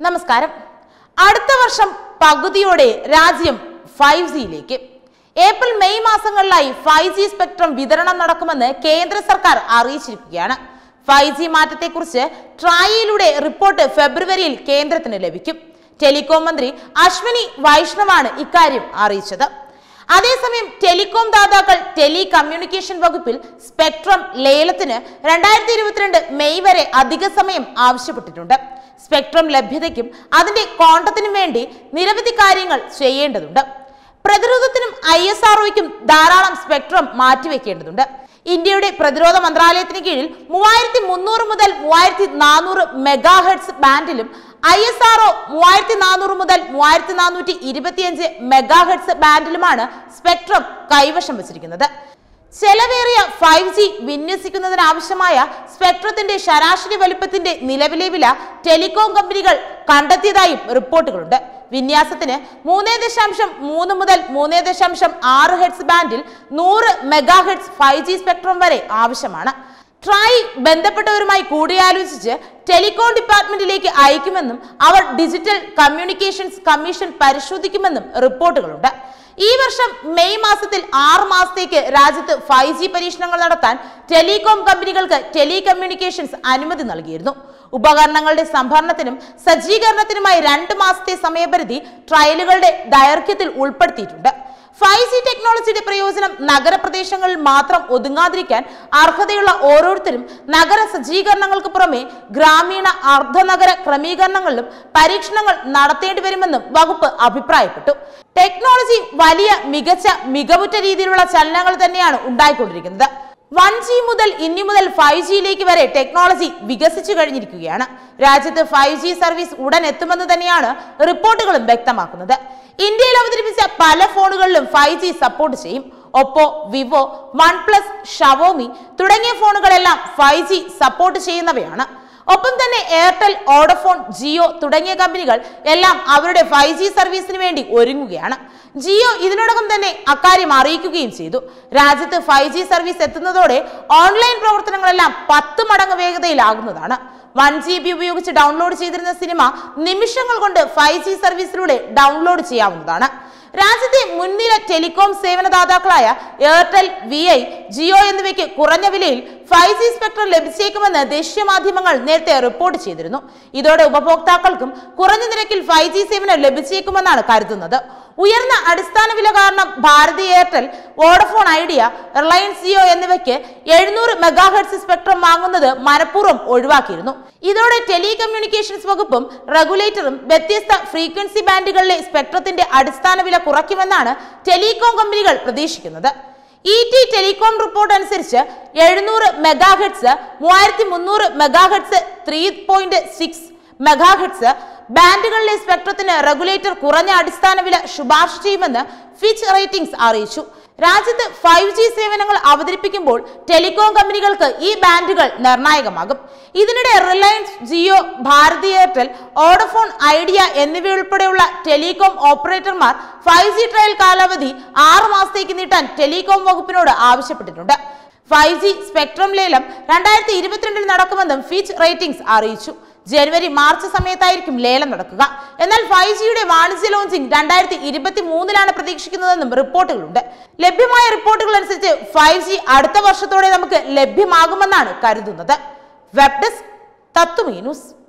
നമസ്കാരം. അടുത്ത വർഷം പകുതിയോടെ രാജ്യം 5Gയിലേക്ക്. ഏപ്രിൽ മെയ് മാസങ്ങളിലായി 5G സ്പെക്ട്രം വിതരണം നടക്കുമെന്ന് കേന്ദ്ര സർക്കാർ അറിയിച്ചിരിക്കുകയാണ്. 5G മാറ്റത്തെക്കുറിച്ച് ട്രായിയിലൂടെ റിപ്പോർട്ട് ഫെബ്രുവരിയിൽ കേന്ദ്രത്തിന് ലഭിക്കും. ടെലികോം മന്ത്രി അശ്വിനി വൈഷ്ണവാണ് ഇക്കാര്യം അറിയിച്ചത്. അതേസമയം ടെലികോം ദാതാക്കൾ ടെലി കമ്മ്യൂണിക്കേഷൻ വകുപ്പിൽ സ്പെക്ട്രം ലേലത്തിന് 2022 മെയ് വരെ അധിക സമയം ആവശ്യപ്പെട്ടിട്ടുണ്ട്. സ്പെക്ട്രം ലഭ്യതയ്ക്കും അതിന്റെ കോണ്ടത്തിനും വേണ്ടി നിരവധി കാര്യങ്ങൾ ചെയ്യേണ്ടതുണ്ട്. പ്രതിരോധത്തിനും ISROയ്ക്കും ധാരാളം സ്പെക്ട്രം മാറ്റിവെക്കേണ്ടതുണ്ട്. ഇന്ത്യയുടെ പ്രതിരോധ മന്ത്രാലയത്തിന് കീഴിൽ 3300 മുതൽ 3400 മെഗാഹെർട്സ് ബാൻഡിലും ISRO 3400 മുതൽ 3425 മെഗാഹെർട്സ് ബാൻഡിലുമാണ് സ്പെക്ട്രം കൈവശം വച്ചിരിക്കുന്നത്. ചെലവേറിയ 5G വിന്യസിക്കുന്നതിനാവശ്യമായ സ്പെക്ട്രത്തിന്റെ ശരാശരി വലിപ്പത്തിന്റെ നിലവിലെ വില ടെലികോം കമ്പനികൾ കണ്ടെത്തിയതായും റിപ്പോർട്ടുകളുണ്ട്. വിന്യാസത്തിന് 3.3 മുതൽ 3.6 ഹെർട്സ് ബാൻഡിൽ 100 മെഗാഹെർട്സ് 5G സ്പെക്ട്രം വരെ ആവശ്യമാണ്. ട്രായ് ബന്ധപ്പെട്ടവരുമായി കൂടിയാലോചിച്ച് ടെലികോം ഡിപ്പാർട്ട്മെന്റിലേക്ക് അയക്കുമെന്നും അവർ ഡിജിറ്റൽ കമ്മ്യൂണിക്കേഷൻസ് കമ്മീഷൻ പരിശോധിക്കുമെന്നും റിപ്പോർട്ടുകളുണ്ട്. ഈ വർഷം മെയ് മാസത്തിൽ 6 മാസത്തേക്ക് രാജ്യത്ത് 5G പരീക്ഷണങ്ങൾ നടത്താൻ ടെലികോം കമ്പനികൾക്ക് ടെലികമ്മ്യൂണിക്കേഷൻസ് അനുമതി നൽകിയിരുന്നു. ഉപകരണങ്ങളുടെ സംഭരണത്തിനും സജ്ജീകരണത്തിനുമായി 2 മാസത്തെ സമയപരിധി ട്രയലുകളുടെ ദൈർഘ്യത്തിൽ ഉൾപ്പെടുത്തിയിട്ടുണ്ട്. 5G ടെക്നോളജിയുടെ പ്രയോജനം നഗരപ്രദേശങ്ങളിൽ മാത്രം ഒതുങ്ങാതിരിക്കാൻ അർഹതയുള്ള ഓരോരുത്തരും നഗര സജ്ജീകരണങ്ങൾക്ക് പുറമെ ഗ്രാമീണ അർദ്ധനഗര ക്രമീകരണങ്ങളിലും പരീക്ഷണങ്ങൾ നടത്തേണ്ടി വരുമെന്നും വകുപ്പ് അഭിപ്രായപ്പെട്ടു. ടെക്നോളജി വലിയ മികവുറ്റ രീതിയിലുള്ള ചലനങ്ങൾ തന്നെയാണ് ഉണ്ടായിക്കൊണ്ടിരിക്കുന്നത്. 1G മുതൽ ഇനി മുതൽ 5Gയിലേക്ക് വരെ ടെക്നോളജി വികസിച്ചു കഴിഞ്ഞിരിക്കുകയാണ്. രാജ്യത്ത് 5G സർവീസ് ഉടൻ എത്തുമെന്ന് തന്നെയാണ് റിപ്പോർട്ടുകളും വ്യക്തമാക്കുന്നത്. ഇന്ത്യയിൽ അവതരിപ്പിച്ച പല ഫോണുകളിലും 5G സപ്പോർട്ട് ചെയ്യും. ഒപ്പോ, വിവോ, OnePlus, ഷവോമി തുടങ്ങിയ ഫോണുകളെല്ലാം 5G സപ്പോർട്ട് ചെയ്യുന്നവയാണ്. ഒപ്പം തന്നെ എയർടെൽ, വോഡഫോൺ, ജിയോ തുടങ്ങിയ കമ്പനികൾ എല്ലാം അവരുടെ 5G സർവീസിന് വേണ്ടി ഒരുങ്ങുകയാണ്. ജിയോ ഇതിനോടകം തന്നെ അക്കാര്യം അറിയിക്കുകയും ചെയ്തു. രാജ്യത്ത് 5G സർവീസ് എത്തുന്നതോടെ ഓൺലൈൻ പ്രവർത്തനങ്ങളെല്ലാം 10 മടങ്ങ് വേഗതയിലാകുന്നതാണ്. 1GB ഉപയോഗിച്ച് ഡൗൺലോഡ് ചെയ്തിരുന്ന സിനിമ നിമിഷങ്ങൾ കൊണ്ട് 5G സർവീസിലൂടെ ഡൗൺലോഡ് ചെയ്യാവുന്നതാണ്. രാജ്യത്തെ മുൻനിര ടെലികോം സേവനദാതാക്കളായ എയർടെൽ, VI, ജിയോ എന്നിവയ്ക്ക് കുറഞ്ഞ വിലയിൽ 5G സ്പെക്ട്രം ലഭിച്ചേക്കുമെന്ന് ദേശീയ മാധ്യമങ്ങൾ നേരത്തെ റിപ്പോർട്ട് ചെയ്തിരുന്നു. ഇതോടെ ഉപഭോക്താക്കൾക്കും കുറഞ്ഞ നിരക്കിൽ 5G സേവനം ലഭിച്ചേക്കുമെന്നാണ് കരുതുന്നത്. ഉയർന്ന അടിസ്ഥാന വില കാരണം Bharti Airtel, Vodafone Idea, Reliance Jio എന്നിവയ്ക്ക് 700 മെഗാഹെർട്സ് സ്പെക്ട്രം വാങ്ങുന്നത് മനഃപൂർവ്വം ഒഴിവാക്കിയിരുന്നു. ഇതോടെ ടെലികമ്മ്യൂണിക്കേഷൻസ് വകുപ്പും റെഗുലേറ്ററും വ്യത്യസ്ത ഫ്രീക്വൻസി ബാൻഡുകളിലെ സ്പെക്ട്രത്തിന്റെ അടിസ്ഥാന വില കുറയ്ക്കുമെന്നാണ് ടെലികോം കമ്പനികൾ പ്രതീക്ഷിക്കുന്നത്. ET ടെലികോം റിപ്പോർട്ട് അനുസരിച്ച് 700 മെഗാഹെർട്സ്, 3300 മെഗാഹെർട്സ്, 3.6 മെഗാഹെർട്സ് ബാൻഡുകളിലെ സ്പെക്ട്രത്തിന് റെഗുലേറ്റർ കുറഞ്ഞ അടിസ്ഥാന വില ശുപാർശ ചെയ്യുമെന്ന് ഫിച്ച് റേറ്റിംഗ്സ് അറിയിച്ചു. രാജ്യത്ത് 5G സേവനങ്ങൾ അവതരിപ്പിക്കുമ്പോൾ ടെലികോം കമ്പനികൾക്ക് ഈ ബാൻഡുകൾ നിർണായകമാകും. ഇതിനിടെ Reliance Jio, Bharti Airtel, Vodafone Idea എന്നിവയുൾപ്പെടെയുള്ള ടെലികോം ഓപ്പറേറ്റർമാർ 5G ട്രയൽ കാലാവധി 6 മാസത്തേക്ക് നീട്ടാൻ ടെലികോം വകുപ്പിനോട് ആവശ്യപ്പെട്ടിട്ടുണ്ട്. 5G സ്പെക്ട്രം ലേലം 2022 നടക്കുമെന്നും ഫിച്ച് റേറ്റിംഗ്സ് അറിയിച്ചു. ജനുവരി മാർച്ച് സമയത്തായിരിക്കും ലേലം നടക്കുക. എന്നാൽ 5Gയുടെ വാണിജ്യ ലോഞ്ചിങ് 2023 പ്രതീക്ഷിക്കുന്നതെന്നും റിപ്പോർട്ടുകളുണ്ട്. ലഭ്യമായ റിപ്പോർട്ടുകൾ അനുസരിച്ച് 5G അടുത്ത വർഷത്തോടെ നമുക്ക് ലഭ്യമാകുമെന്നാണ് കരുതുന്നത്. Web desk Tathvamayi news.